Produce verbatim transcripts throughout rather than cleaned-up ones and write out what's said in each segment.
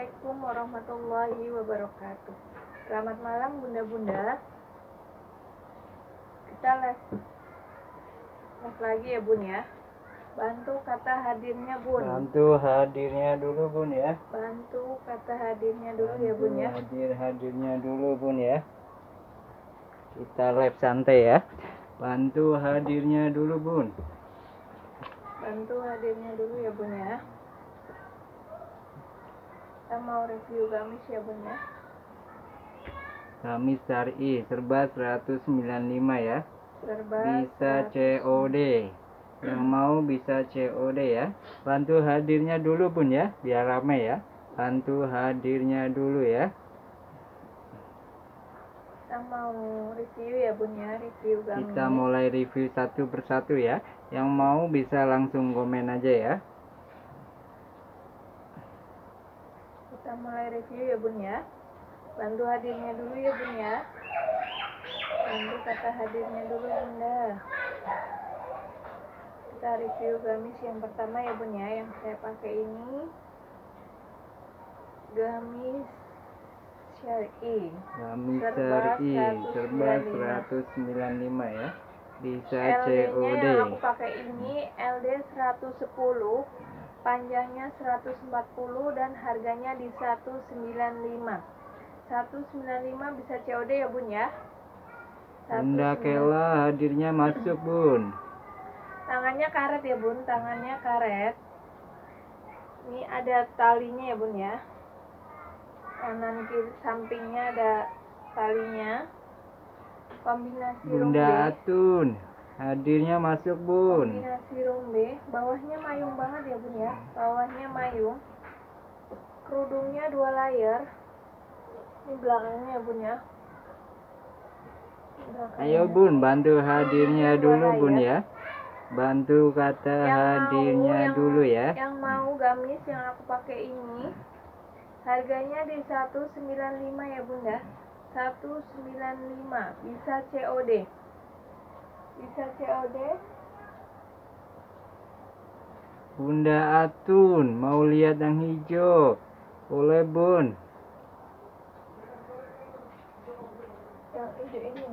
Assalamualaikum warahmatullahi wabarakatuh. Selamat malam bunda-bunda. Kita les les lagi ya bun ya. Bantu kata hadirnya bun. Bantu hadirnya dulu bun ya. Bantu kata hadirnya dulu Bantu ya bun ya. hadir hadirnya dulu bun ya. Kita lab santai ya. Bantu hadirnya dulu bun. Bantu hadirnya dulu ya bun ya. Kita mau review gamis ya bun ya. Gamis syar'i serba seratus sembilan puluh lima ya. Serba Bisa seratus. C O D. Yang mau bisa C O D ya. Bantu hadirnya dulu bun ya, biar rame ya. Bantu hadirnya dulu ya. Kita mau review ya bun ya, review gamis. Kita mulai review satu persatu ya. Yang mau bisa langsung komen aja ya. Kita mulai review ya bun ya. Bantu hadirnya dulu ya bun ya. Bantu kata hadirnya dulu bunda. Kita review gamis yang pertama ya bun ya. Yang saya pakai ini gamis syar'i. Gamis Serba syar'i serba seratus sembilan puluh lima. seratus sembilan puluh lima ya. Bisa C O L D-nya D. yang aku pakai ini L D seratus sepuluh, panjangnya seratus empat puluh dan harganya di seratus sembilan puluh lima. seratus sembilan puluh lima bisa C O D ya bun ya. Bunda Kela hadirnya masuk bun. Tangannya karet ya bun, tangannya karet. Ini ada talinya ya bun ya. Kanan kiri sampingnya ada talinya. Kombinasi Bunda rombe. Atun hadirnya masuk bun. Kombinasi rombe. Bawahnya mayung banget ya bun ya. Bawahnya mayung. Kerudungnya dua layer. Ini belakangnya ya bun ya. Belakangnya. Ayo bun, bantu hadirnya dulu bun ya. Bantu kata Yang hadirnya mau, yang, dulu ya. Yang mau gamis yang aku pakai ini harganya di seratus sembilan puluh lima ya bunda. seratus sembilan puluh lima bisa C O D. Bisa C O D. Bunda Atun mau lihat yang hijau. Boleh bun. Yang hijau ini.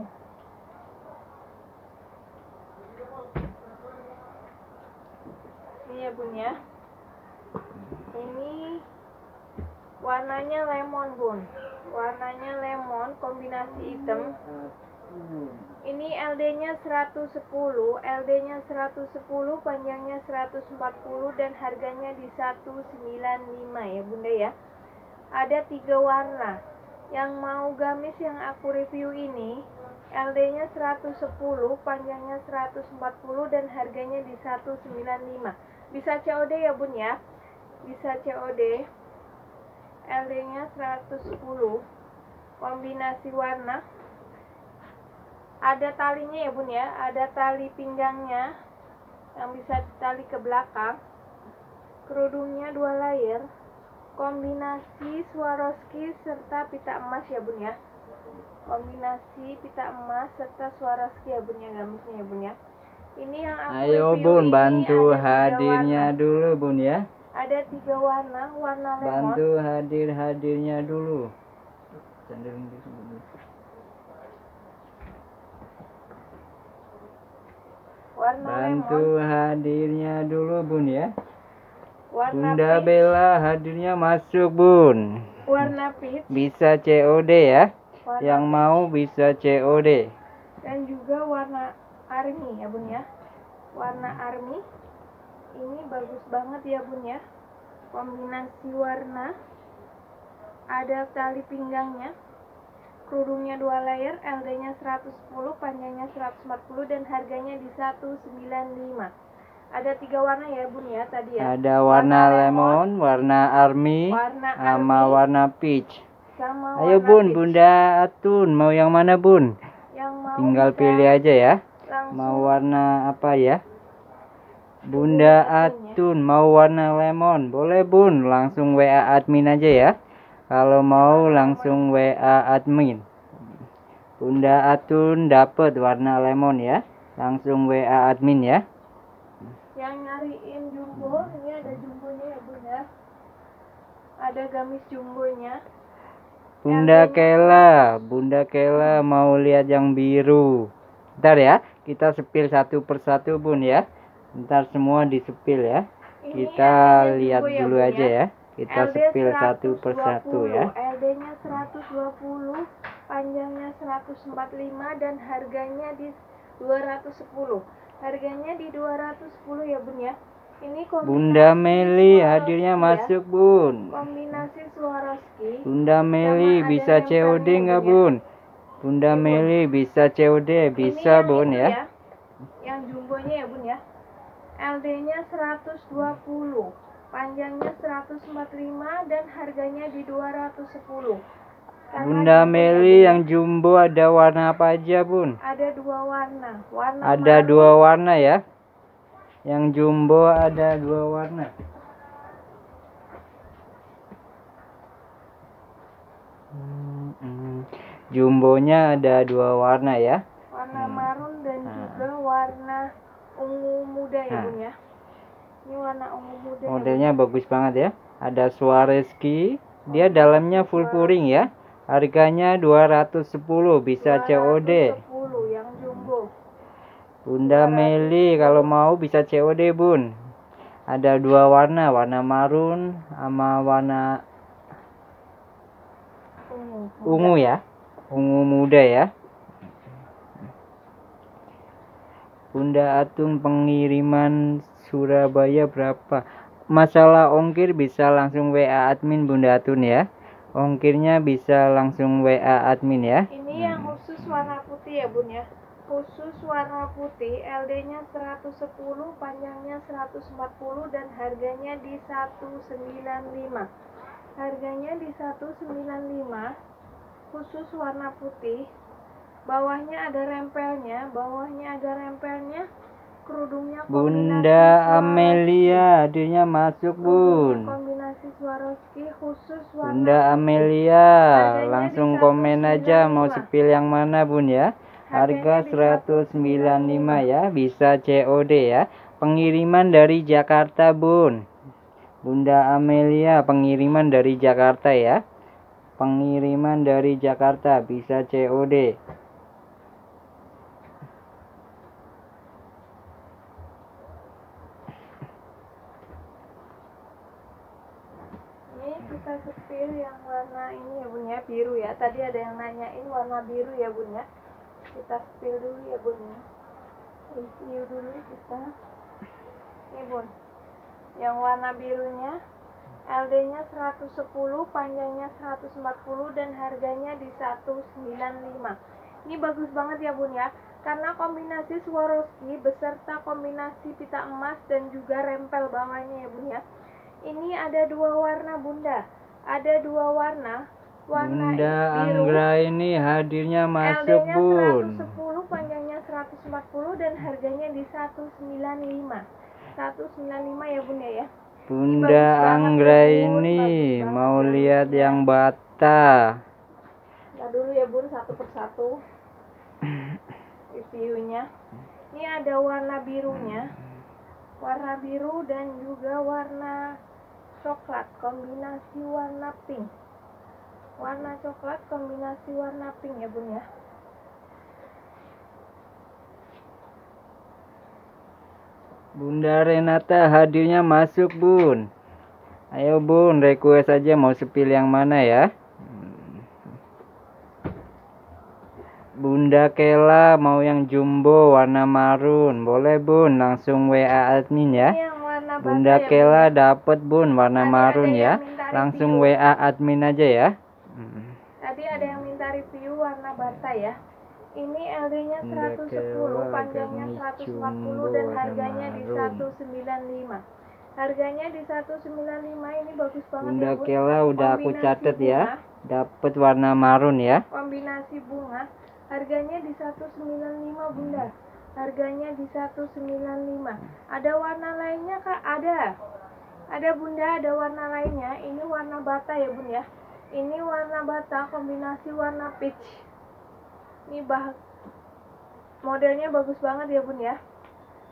Ini ya bun ya. Ini warnanya lemon bun. Warnanya lemon kombinasi hitam. Ini L D-nya seratus sepuluh, L D-nya seratus sepuluh, panjangnya seratus empat puluh dan harganya di seratus sembilan puluh lima ya bunda ya. Ada tiga warna. Yang mau gamis yang aku review ini L D-nya seratus sepuluh, panjangnya seratus empat puluh dan harganya di seratus sembilan puluh lima. Bisa C O D ya bun ya. Bisa C O D. L D-nya seratus sepuluh. Kombinasi warna. Ada talinya ya bun ya. Ada tali pinggangnya yang bisa ditali ke belakang. Kerudungnya dua layer. Kombinasi Swarovski serta pita emas ya bun ya. Kombinasi pita emas serta Swarovski ya bun ya, gamisnya ya bun ya. Ini yang aku Ayo review bun, ini bantu ada tiga hadirnya warna. dulu bun ya. Ada tiga warna, warna lemon. Bantu hadir-hadirnya dulu. Cenderung di sini. Warna Bantu lemon. hadirnya dulu bun ya. Warna Bunda peach. Bella hadirnya masuk bun. Warna peach. Bisa C O D ya. Warna Yang peach. mau bisa C O D. Dan juga warna army ya bun ya. Warna army. Ini bagus banget ya bun ya. Kombinasi warna. Ada tali pinggangnya. Kerudungnya dua layer, L D-nya seratus sepuluh, panjangnya seratus empat puluh dan harganya di seratus sembilan puluh lima. Ada tiga warna ya bun ya tadi ya. Ada warna, warna lemon, warna army, warna sama army, warna peach. Sama Ayo warna bun, peach. Bunda Atun mau yang mana bun? Yang mau tinggal bisa pilih aja ya. langsung. Mau warna apa ya? Bunda Atun mau warna lemon. Boleh bun, langsung W A admin aja ya. Kalau mau langsung W A admin. Bunda Atun dapat warna lemon ya. Langsung W A admin ya. Yang nyariin jumbo, ini ada jumbonya ya bun ya. Ada gamis jumbonya. Bunda Kela, Bunda Kela mau lihat yang biru. Bentar ya, kita sepil satu persatu Bun ya. Bentar semua disepil ya. Ini Kita L D-nya lihat jumbo ya, dulu Bun, aja ya. ya. Kita L D sepil satu persatu ya. L D-nya seratus dua puluh, panjangnya seratus empat puluh lima dan harganya di dua ratus sepuluh. Harganya di dua ratus sepuluh ya Bun ya. Ini kombinasi Bunda Meli Swarovski hadirnya ya. masuk Bun. Kombinasi Swarovski. Bunda Meli sama bisa ada C O D nempelnya, nggak Bun, ya. Bun? Bunda Iya, Bun. Meli bisa C O D, bisa Ini yang Bun itu ya. Yang jumbonya ya Bun ya. L D-nya seratus dua puluh, panjangnya seratus empat puluh lima dan harganya di dua ratus sepuluh. Karena Bunda jumbo ya, Meli Bun, yang ya. jumbo ada warna apa aja Bun? Ada dua warna. Warna Ada marun. dua warna ya. Yang jumbo ada dua warna. Hmm, hmm. Jumbonya ada dua warna ya. Warna Hmm. marun dan Nah. juga warna ungu muda ya Nah. Bun ya. Ini warna ungu muda. Modelnya bagus banget ya. Ada Swarovski. Dia dalamnya full puring ya. Harganya dua ratus sepuluh, bisa C O D. dua ratus sepuluh yang jumbo. Bunda Meli kalau mau bisa C O D Bun. Ada dua warna, warna marun sama warna Ungu. ungu ya. Ungu muda ya. Bunda Atun pengiriman Surabaya berapa? Masalah ongkir bisa langsung W A admin Bunda Atun ya. Ongkirnya bisa langsung W A admin ya. Ini yang khusus warna putih ya Bun ya. Khusus warna putih, L D-nya seratus sepuluh, panjangnya seratus empat puluh dan harganya di seratus sembilan puluh lima. Harganya di seratus sembilan puluh lima. Khusus warna putih. Bawahnya ada rempelnya, bawahnya ada rempelnya. Kerudungnya kombinasi Bunda Swarovski. Amelia hadirnya masuk Bun. Kombinasi Swarovski khusus warna Bunda putih. Amelia Harganya langsung di komen aja mau seratus sembilan puluh lima. sepil yang mana Bun ya. Harga Harganya di seratus sembilan puluh lima seratus ya, bisa C O D ya. Pengiriman dari Jakarta Bun. Bunda Amelia pengiriman dari Jakarta ya. Pengiriman dari Jakarta bisa C O D. Ini kita sepil yang warna ini ya Bun ya, biru ya. Tadi ada yang nanyain warna biru ya Bun ya. Kita sepil dulu ya Bun ya. Review dulu kita. Ini Bun. Yang warna birunya L D-nya seratus sepuluh, panjangnya seratus empat puluh dan harganya di seratus sembilan puluh lima. Ini bagus banget ya Bun ya. Karena kombinasi Swarovski beserta kombinasi pita emas dan juga rempel bawahnya ya Bun ya. Ini ada dua warna Bunda. Ada dua warna. Warna Bunda biru. Anggra ini hadirnya masuk L D-nya Bun. seratus sepuluh, panjangnya seratus empat puluh dan harganya di seratus sembilan puluh lima. seratus sembilan puluh lima ya Bun ya. Bunda Bagus banget Anggra ya, Bun. ini Bagus banget mau ya, lihat Bun, ya. yang bata. Nah dulu ya Bun, satu persatu reviewnya. Ini ada warna birunya, warna biru dan juga warna coklat kombinasi warna pink. Warna coklat kombinasi warna pink ya Bun ya. Bunda Renata hadirnya masuk Bun. Ayo Bun, request aja mau sepil yang mana ya. Bunda Kela mau yang jumbo warna marun. Boleh Bun, langsung W A admin ya. Ini yang warna bata Bunda ya, Kela Bun. dapet Bun warna Tadi marun ada ya. yang minta Langsung review. W A admin aja ya. Hmm. Tadi ada yang minta review warna bata ya. Ini L D-nya Bunda seratus sepuluh, Kela, panjangnya Garni seratus empat puluh jumbo dan warna harganya di marun. seratus sembilan puluh lima. Harganya di seratus sembilan puluh lima. Ini bagus banget Bunda ya Bun. Kela udah aku Kombinasi catet bunga. ya. Dapet warna marun ya. Kombinasi bunga. Harganya di seratus sembilan puluh lima Bunda. Harganya di seratus sembilan puluh lima. Ada warna lainnya Kak? Ada. Ada Bunda, ada warna lainnya. Ini warna bata ya Bun ya. Ini warna bata kombinasi warna peach. Ini bah modelnya bagus banget ya Bun ya.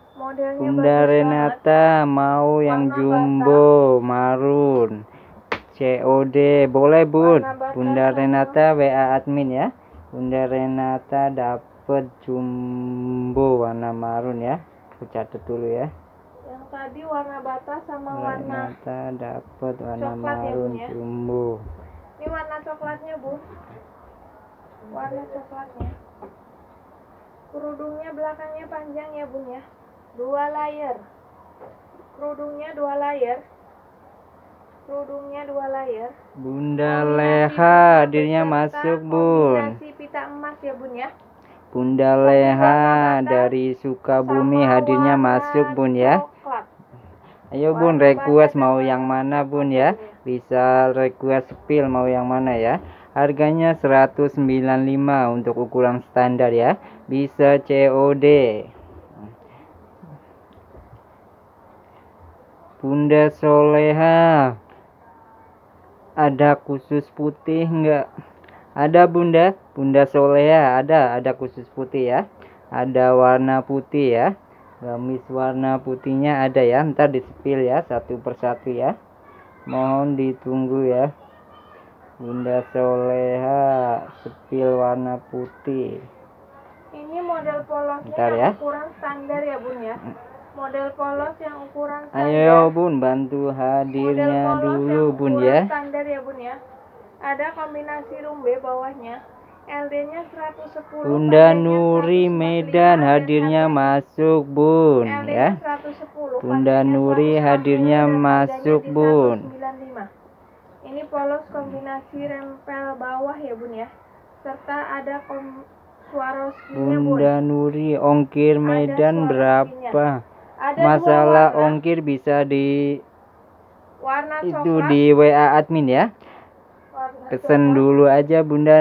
Modelnya Bunda bagus Renata mau yang Warna jumbo marun. C O D. Boleh bun. Warna bata Bunda sama- Renata W A admin ya. Bunda Renata dapat jumbo warna marun ya. Aku catat dulu ya. Yang tadi warna bata sama warna Renata dapat warna coklat ya, marun Bun, ya? jumbo. ini warna coklatnya, Bu. Warna coklatnya. Kerudungnya belakangnya panjang ya, Bun ya. Dua layer. Kerudungnya dua layer. Kerudungnya dua layer. Bunda Kombinasi Leha bunga hadirnya beserta masuk bun. Kombinasi pita emas ya, Bun ya. Bunda Tapi Leha warna bata dari Sukabumi sama hadirnya warna masuk bun ya. coklat. Ayo bun, Warna request bata mau dan yang warna mana bun coklat ya. Bun ya. Bisa request spill mau yang mana ya. Harganya seratus sembilan puluh lima untuk ukuran standar ya. Bisa C O D. Bunda Soleha, ada khusus putih enggak? Ada bunda, Bunda Soleha ada, ada khusus putih ya. Ada warna putih ya. Gamis warna putihnya ada ya. Ntar di spill ya satu persatu ya. Mohon ditunggu ya. Bunda Soleha spill warna putih. Ini model polosnya Bentar yang ya. ukuran standar ya, Bun ya. Model polos yang ukuran standar. Ayo bun, bantu Model hadirnya polos dulu yang bun ukuran ya. standar ya, Bun ya. Ada kombinasi rumbe bawahnya. L D-nya seratus sepuluh. Bunda panjangnya Nuri seratus empat puluh lima, Medan dan hadirnya harganya- masuk bun L D-nya ya. seratus sepuluh. Bunda panjangnya Nuri seratus empat puluh hadirnya dan harganya masuk di bun. seratus sembilan puluh lima. Ini polos kombinasi rempel bawah ya, Bun ya. Serta ada kom Swarovski-nya, Bun. Bunda Nuri ongkir Ada Medan Swarovski-nya. berapa? Ada Masalah dua warna. ongkir bisa di Warna itu coklat. di W A admin ya. warna Pesen coklat. dulu aja Bunda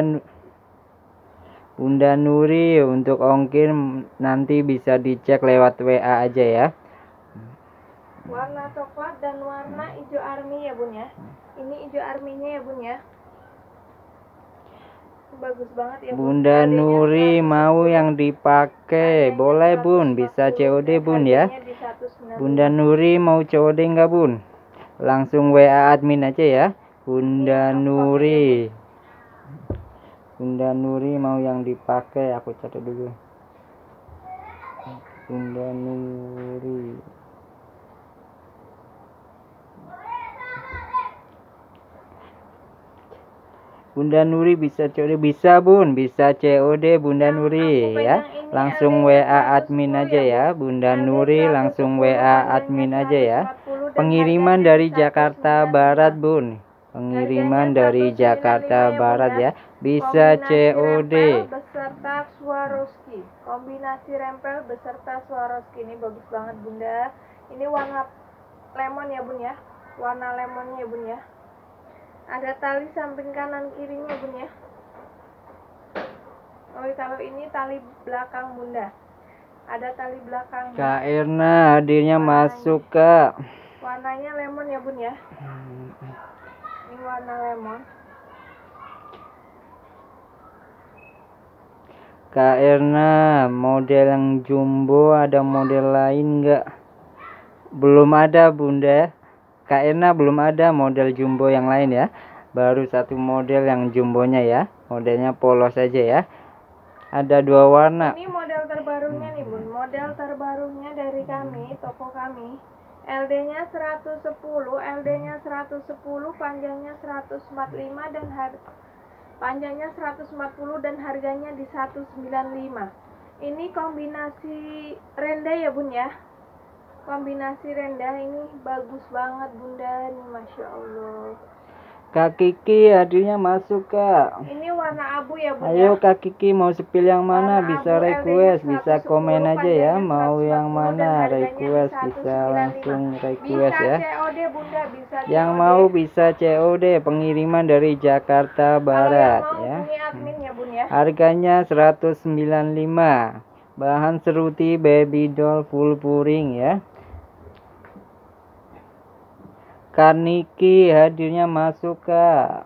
Bunda Nuri untuk ongkir nanti bisa dicek lewat W A aja ya. Warna coklat dan warna hijau army ya, Bun ya. Ini hijau arminya ya, Bun ya. Bagus banget ya, Bun. Bunda L D-nya Nuri seratus mau sepuluh. yang dipakai. Harganya Boleh seratus bun, empat bisa C O D puluh, bun dan ya. harganya di seratus sembilan puluh. Bunda Nuri mau C O D enggak bun? Langsung W A admin aja ya. Bunda Ini Nuri. Bunda Nuri mau yang dipakai, aku catat dulu. Bunda Nuri. Bunda Nuri bisa C O D, bisa bun, bisa C O D Bunda Yang Nuri aku ya. pegang ini Langsung L W D-nya A seratus admin sepuluh aja ya, ya, Bun. Bunda L D Nuri seratus langsung W sepuluh, A panjangnya admin aja ya. seratus empat puluh, dan Pengiriman harganya dari di seratus Jakarta sembilan puluh lima. Barat bun. Pengiriman Harganya dari seratus sembilan puluh lima Jakarta ya, Bun, Barat ya. ya. Bisa C Kombinasi O D. rempel beserta Swarovski. Kombinasi rempel beserta Swarovski ini bagus banget, Bunda. Ini warna lemon ya, Bun ya. Warna lemonnya ya, Bun ya. Ada tali samping kanan kirinya, Bun ya. Oh, kalau ini tali belakang, Bunda. Ada tali belakang. Kak Erna hadirnya masuk Kak. Warnanya lemon ya, Bun ya. Ini warna lemon. Kak Erna, model yang jumbo ada model lain enggak? Belum ada Bunda. Kak Erna belum ada model jumbo yang lain ya. Baru satu model yang jumbonya ya. Modelnya polos aja ya. Ada dua warna. Ini model terbarunya nih, Bun. Model terbarunya dari kami, toko kami. L D-nya seratus sepuluh, L D-nya seratus sepuluh, panjangnya seratus empat puluh lima dan harga panjangnya seratus empat puluh dan harganya di seratus sembilan puluh lima. Ini kombinasi renda ya, Bun ya. Kombinasi renda ini bagus banget, Bunda. Nih, Masya Allah. Kak Kiki hadirnya masuk Kak. Ini warna abu ya, Bun Ayo ya. Kak Kiki mau spill yang mana? Warna Bisa abu, request, L D-nya bisa seratus komen sepuluh, aja ya. panjangnya Mau seratus yang empat puluh, dan mana? harganya di Request seratus bisa sembilan puluh lima. langsung request Bisa ya. C O D, Bunda, bisa C O D. Yang mau bisa C O D, pengiriman dari Jakarta Barat Kalau yang ya. mau hubungi admin ya, Bun ya. Harganya seratus sembilan puluh lima. Bahan seruti baby doll full puring ya. Karniki hadirnya masuk Kak.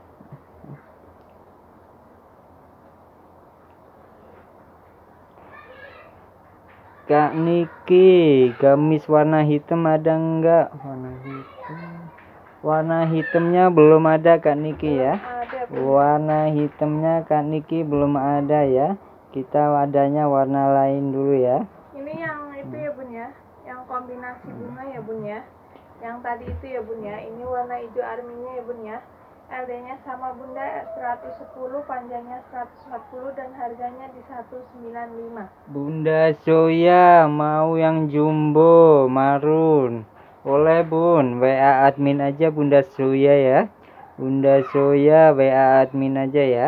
Kak Niki, gamis warna hitam ada enggak? Warna hitam. Warna hitamnya belum ada Kak Niki ya. Ada, Bunda. Warna hitamnya Kak Niki belum ada ya. Kita adanya warna lain dulu ya. Ini yang itu ya Bun ya, yang kombinasi bunga ya Bun ya. Yang tadi itu ya Bun ya, ini warna hijau arminya ya Bun ya. L D-nya sama Bunda seratus sepuluh, panjangnya seratus empat puluh dan harganya di seratus sembilan puluh lima. Bunda Soya mau yang jumbo marun. Boleh Bun, W A admin aja Bunda Soya ya. Bunda Soya W A admin aja ya.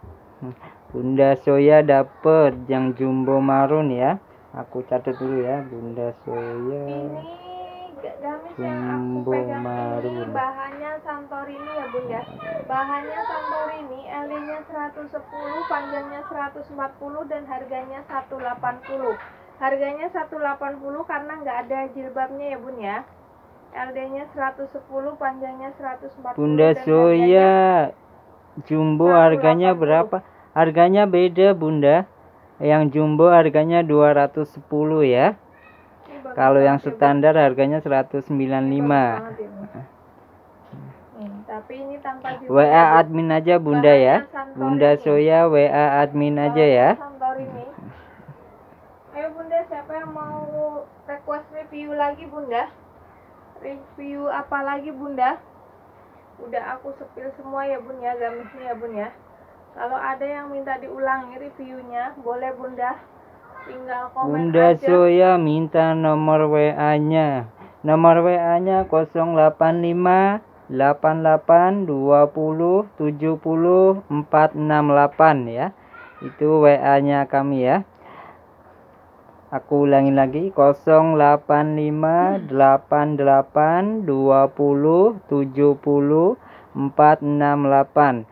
Bunda Soya dapet yang jumbo marun ya. Aku catat dulu ya, Bunda Soya. Ini gamis yang aku Jumbo pegang marun. ini bahannya Santorini ya Bun ya. Bahannya Santorini, L D-nya seratus sepuluh, panjangnya seratus empat puluh dan harganya seratus delapan puluh. Harganya seratus delapan puluh karena nggak ada jilbabnya ya Bun ya. L D-nya seratus sepuluh, panjangnya seratus empat puluh. Bunda dan Soya jumbo harganya seratus delapan puluh. berapa? Harganya beda Bunda. Yang jumbo harganya dua ratus sepuluh ya. Ini bagus Kalau yang banget ya, Bun. standar harganya seratus sembilan puluh lima. Ini bagus banget ya, Bun. Nih, tapi ini tanpa jilbab W A ya, Bun. admin aja Bunda ya. Bahannya Santorini. Bunda Soya W A admin aja ya. Bahannya Santorini. Ayo Bunda, siapa yang mau request review lagi Bunda? Review apa lagi Bunda? Udah aku sepil semua ya Bun ya, gamisnya ya Bun ya. Kalau ada yang minta diulangi reviewnya, boleh Bunda. Tinggal komen Bunda aja. Soya minta nomor W A-nya. Nomor W A-nya nol delapan lima delapan delapan dua nol tujuh nol empat enam delapan ya. Itu W A-nya kami ya. Aku ulangin lagi nol delapan lima delapan delapan dua nol tujuh nol empat enam delapan.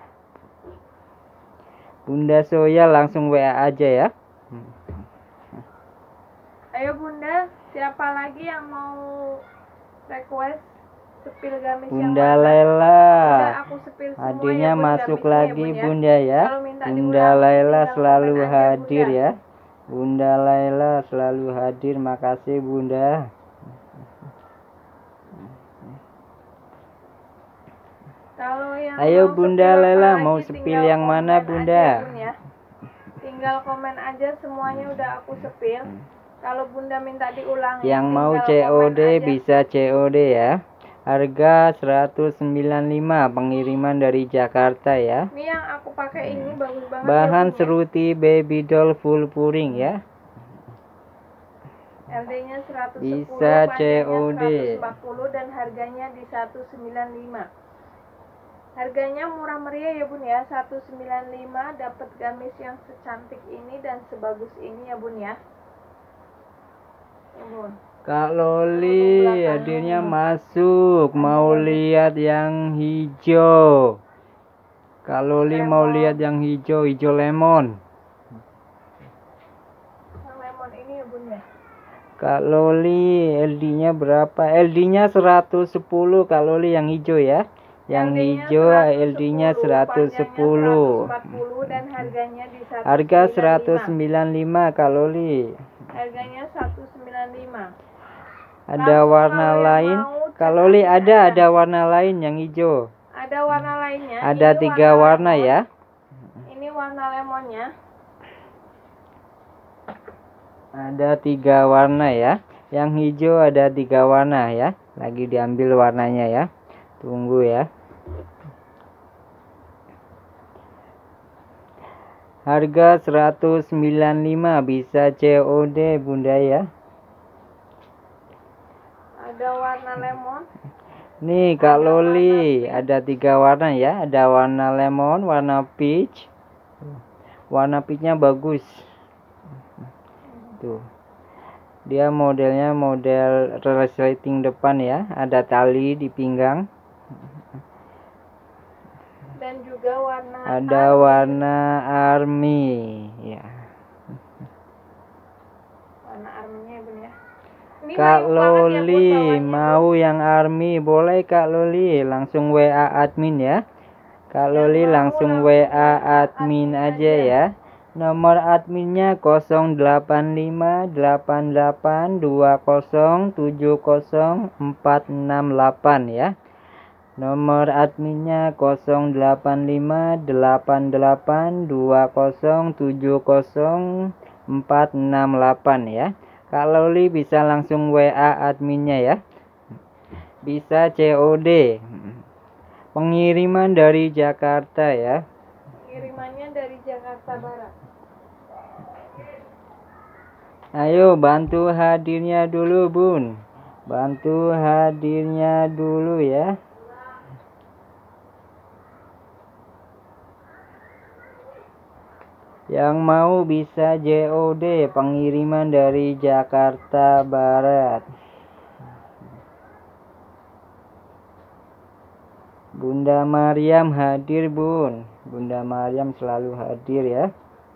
Bunda Soya langsung W A aja ya. Ayo Bunda, siapa lagi yang mau request sepil gamis yang Bunda mana? Lela. Udah aku sepil semua Hadirnya ya Bun, masuk gamisnya ya, lagi Bun, ya. Bunda ya. Kalau minta Bunda diulangi, Lela tinggal selalu komen aja, hadir Bunda. ya. Bunda Lela selalu hadir. Makasih Bunda. Kalau yang Ayo mau Bunda sepil apa Lela lagi, mau tinggal sepil yang komen mana aja, Bunda? Bun, ya. Tinggal komen aja semuanya udah aku sepil. Kalau Bunda minta diulangi, Yang mau tinggal C O komen D aja. bisa C O D ya. Harga seratus sembilan puluh lima pengiriman dari Jakarta ya. Ini yang aku pakai ini bagus banget ya, Bahan Bun, ya. seruti baby doll full puring ya. L D-nya seratus sepuluh, Bisa C O D. panjangnya seratus empat puluh dan harganya di seratus sembilan puluh lima. Harganya murah meriah ya Bun ya, seratus sembilan puluh lima dapat gamis yang secantik ini dan sebagus ini ya Bun ya. Ya, Bun. Kak Loli hadirnya masuk, mau lihat yang hijau. Kak Loli mau lihat yang hijau, hijau lemon. Yang lemon ini ya Bun ya. Kak Loli L D-nya berapa? L D-nya seratus sepuluh Kak Loli yang hijau ya. Yang hijau L D-nya seratus sepuluh. seratus empat puluh dan harganya di Harga seratus seratus sembilan puluh lima. sembilan puluh lima Kak Loli. Harganya seratus sembilan puluh lima. Ada Langsung warna kalau yang lain? mau, Kak Loli cek ada aja. ada warna lain yang hijau. Ada warna lainnya. Ada Ini tiga warna lemon. ya. Ini warna lemonnya. Ada tiga warna ya. Yang hijau ada tiga warna ya. Lagi diambil warnanya ya. Tunggu ya. Harga seratus sembilan puluh lima bisa C O D Bunda ya. Ada warna lemon. Nih Kak Loli ada tiga warna ya. Ada warna lemon, warna peach. Warna peachnya bagus. Tuh. Dia modelnya model resleting depan ya. Ada tali di pinggang. Dan juga warna Ada army. warna army ya. Warna arminya ya Bun ya. Ini Kak mayuk banget ya, Bun, Loli bawahnya, mau yang army boleh Kak Loli langsung W A admin ya. Kak Yang Loli mau langsung langsung W A admin admin aja aja. ya. Nomor adminnya nol delapan lima delapan delapan dua nol tujuh nol empat enam delapan ya. Nomor adminnya nol delapan lima delapan delapan dua nol tujuh nol empat enam delapan ya. Kalau Li bisa langsung W A adminnya ya. Bisa C O D. Pengiriman dari Jakarta ya. Pengirimannya dari Jakarta Barat. Ayo bantu hadirnya dulu Bun. Bantu hadirnya dulu ya. Yang mau bisa J O D, pengiriman dari Jakarta Barat. Bunda Maryam hadir Bun. Bunda Maryam selalu hadir ya.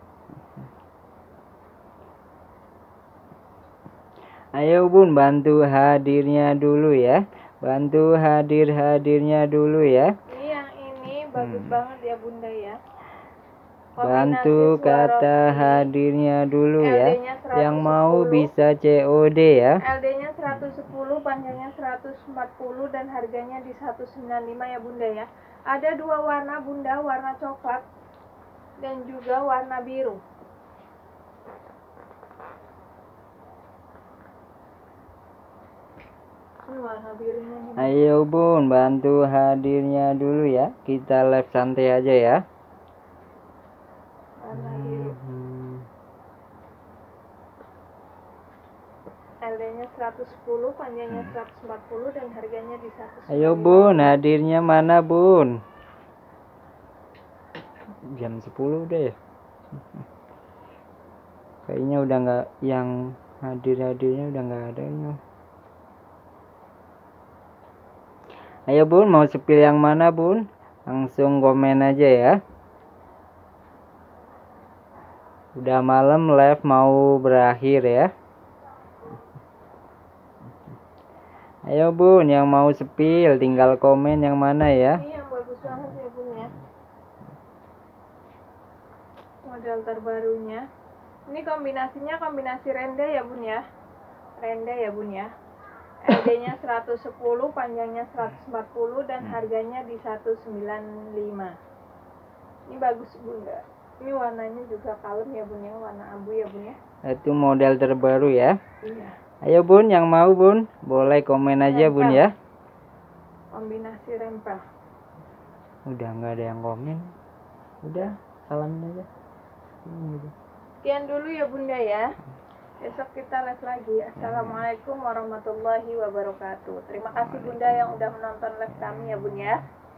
Ayo Bun, bantu hadirnya dulu ya. Bantu hadir-hadirnya dulu ya. Ini yang ini bagus hmm. banget ya Bunda ya. Bantu kata hadirnya dulu ya. Yang mau bisa C O D ya. L D-nya seratus sepuluh, panjangnya seratus empat puluh dan harganya di seratus sembilan puluh lima ya Bunda ya. Ada dua warna Bunda, warna coklat dan juga warna biru. Ini warna birunya nih. Ayo Bun, bantu hadirnya dulu ya. Kita live santai aja ya. Warna biru. L D-nya seratus sepuluh, panjangnya seratus empat puluh dan harganya di seratus. Ayo Bun, hadirnya mana Bun? Jam sepuluh deh. Kayaknya udah nggak, yang hadir-hadirnya udah nggak ada ya. Ayo Bun, mau sepil yang mana Bun? Langsung komen aja ya. Udah malam, live mau berakhir ya. Ayo Bun, yang mau sepil tinggal komen yang mana ya. Ini yang bagus banget ya Bun ya. Model terbarunya. Ini kombinasinya kombinasi rende ya Bun ya. Rende ya Bun ya. L D-nya seratus sepuluh, panjangnya seratus empat puluh dan harganya di seratus sembilan puluh lima. Ini bagus Bunda. Ini warnanya juga kalem ya Bun ya, warna abu ya Bun ya. Itu model terbaru ya. Iya. Ayo Bun, yang mau Bun, boleh komen aja rempel. Bun ya. Kombinasi rempel. Udah nggak ada yang komen. Udah, salamin aja. Sekian dulu ya Bunda ya. Besok kita live lagi. Assalamualaikum warahmatullahi wabarakatuh. Terima kasih Bunda yang udah menonton live kami ya Bun ya.